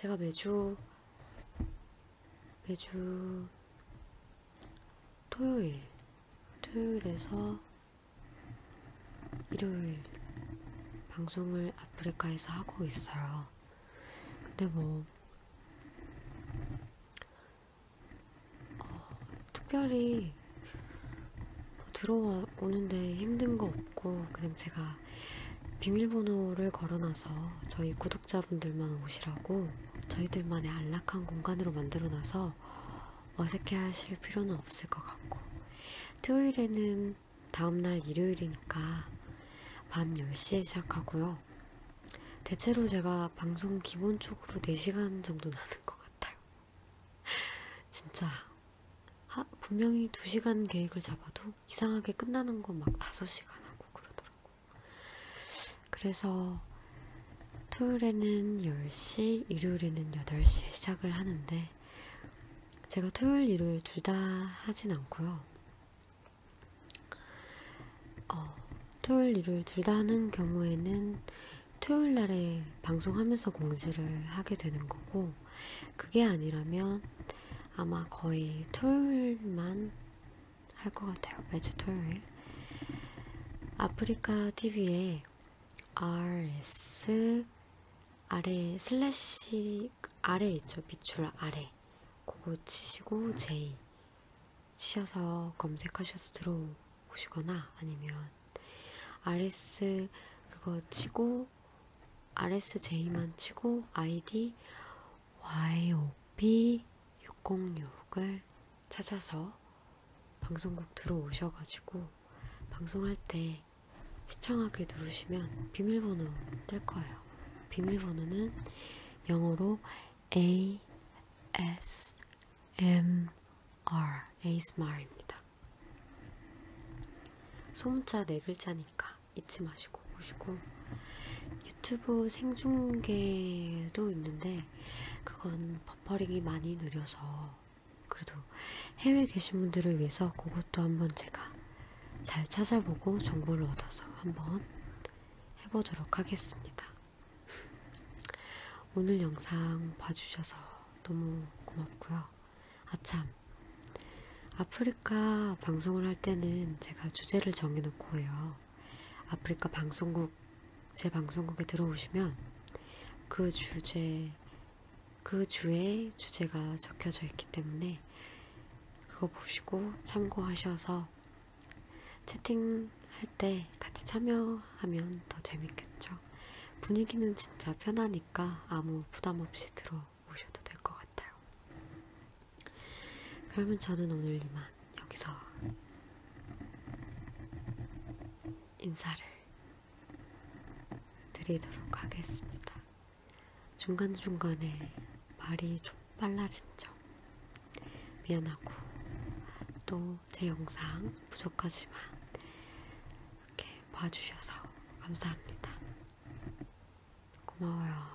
제가 매주 토요일에서 일요일 방송을 아프리카에서 하고 있어요. 근데 특별히 들어오는데 힘든 거 없고, 그냥 제가 비밀번호를 걸어놔서 저희 구독자분들만 오시라고 저희들만의 안락한 공간으로 만들어놔서 어색해 하실 필요는 없을 것 같고, 토요일에는 다음날 일요일이니까 밤 10시에 시작하고요. 대체로 제가 방송 기본적으로 4시간 정도 나는 것 같아요. 진짜 분명히 2시간 계획을 잡아도 이상하게 끝나는 거 막 5시간 하고 그러더라고. 그래서 토요일에는 10시, 일요일에는 8시에 시작을 하는데, 제가 토요일, 일요일 둘 다 하진 않고요. 토요일, 일요일 둘 다 하는 경우에는 토요일 날에 방송하면서 공지를 하게 되는 거고, 그게 아니라면 아마 거의 토요일만 할 것 같아요. 매주 토요일. 아프리카 TV에 RS 아래 슬래시 아래 있죠. 밑줄 아래. 그거 치시고 J 치셔서 검색하셔서 들어오시거나, 아니면 RS 그거 치고 RSJ만 치고 아이디 YOP606을 찾아서 방송국 들어오셔가지고 방송할 때 시청하기 누르시면 비밀번호 뜰 거예요. 비밀번호는 영어로 ASMR입니다. 소문자 4글자니까 잊지 마시고 보시고, 유튜브 생중계도 있는데 그건 버퍼링이 많이 느려서, 그래도 해외에 계신 분들을 위해서 그것도 한번 제가 잘 찾아보고 정보를 얻어서 한번 해보도록 하겠습니다. 오늘 영상 봐주셔서 너무 고맙고요. 아참, 아프리카 방송을 할 때는 제가 주제를 정해놓고 해요. 아프리카 방송국, 제 방송국에 들어오시면 그 주에 주제가 적혀져 있기 때문에 그거 보시고 참고하셔서 채팅할 때 같이 참여하면 더 재밌겠죠. 분위기는 진짜 편하니까 아무 부담 없이 들어오셔도 될 것 같아요. 그러면 저는 오늘 이만 여기서 인사를 드리도록 하겠습니다. 중간중간에 말이 좀 빨라진 점 미안하고, 또 제 영상 부족하지만 이렇게 봐주셔서 감사합니다. 고마워요.